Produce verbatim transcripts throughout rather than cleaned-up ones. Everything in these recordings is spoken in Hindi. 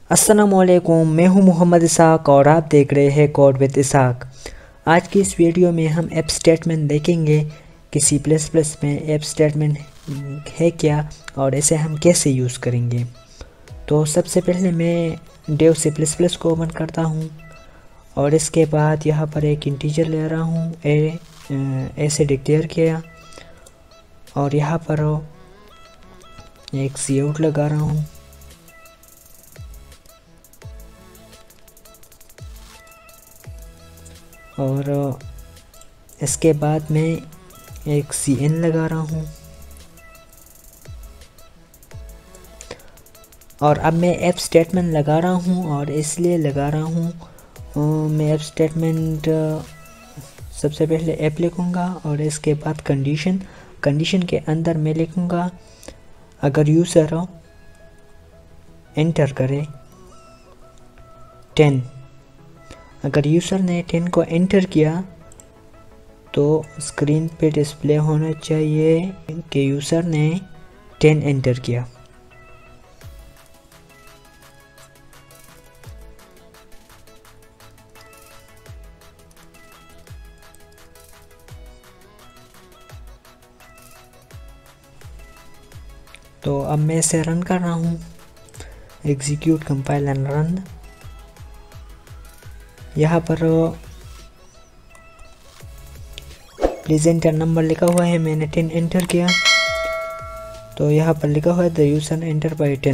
अस्सलामुअलैकुम, मैं हूं मोहम्मद इसाक और आप देख रहे हैं कोड विद इसाक। आज की इस वीडियो में हम ऐप स्टेटमेंट देखेंगे कि सी प्लस प्लस में ऐप स्टेटमेंट है क्या और इसे हम कैसे यूज़ करेंगे। तो सबसे पहले मैं डेव सी प्लस प्लस को ओपन करता हूं और इसके बाद यहां पर एक इंटीजर ले रहा हूं, ए ऐसे डिक्लेयर किया और यहां पर एक सी आउट लगा रहा हूं और इसके बाद मैं एक सी एन लगा रहा हूँ और अब मैं ऐप स्टेटमेंट लगा रहा हूँ और इसलिए लगा रहा हूँ मैं ऐप स्टेटमेंट सबसे पहले ऐप लिखूँगा और इसके बाद कंडीशन कंडीशन के अंदर मैं लिखूँगा अगर यूज़र एंटर करे टेन। अगर यूज़र ने टेन को एंटर किया तो स्क्रीन पे डिस्प्ले होना चाहिए कि यूज़र ने टेन एंटर किया। तो अब मैं इसे रन कर रहा हूँ, एग्जीक्यूट कंपाइल एंड रन। यहाँ पर प्लीज एंटर नंबर लिखा हुआ है, मैंने टेन एंटर किया तो यहाँ पर लिखा हुआ है the user enter by ten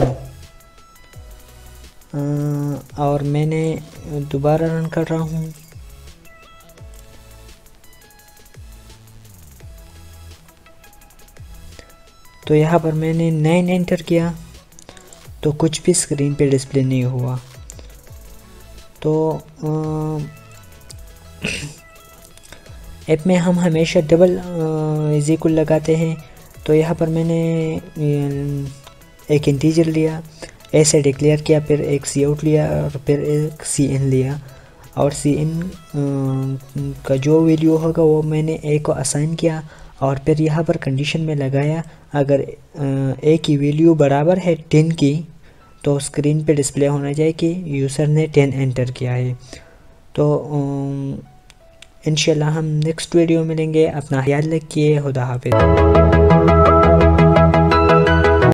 और मैंने दोबारा रन कर रहा हूँ। तो यहाँ पर मैंने नाइन एंटर किया तो कुछ भी स्क्रीन पे डिस्प्ले नहीं हुआ। तो ऐप में हम हमेशा डबल इज इक्वल लगाते हैं। तो यहाँ पर मैंने एक इंटीजर लिया, ऐसे डिक्लेयर किया, फिर एक सी आउट लिया और फिर एक सी एन लिया और सी एन का जो वैल्यू होगा वो मैंने ए को असाइन किया और फिर यहाँ पर कंडीशन में लगाया अगर ए की वैल्यू बराबर है टेन की तो स्क्रीन पे डिस्प्ले होना चाहिए कि यूज़र ने टेन एंटर किया है। तो इंशाल्लाह हम नेक्स्ट वीडियो मिलेंगे। अपना ख्याल रखिए। खुदा हाफिज़।